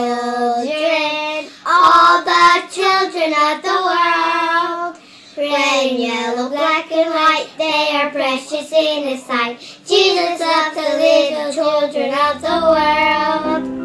children, all the children of the world. Red and yellow, black and white, they are precious in His sight. Jesus loves the little children of the world.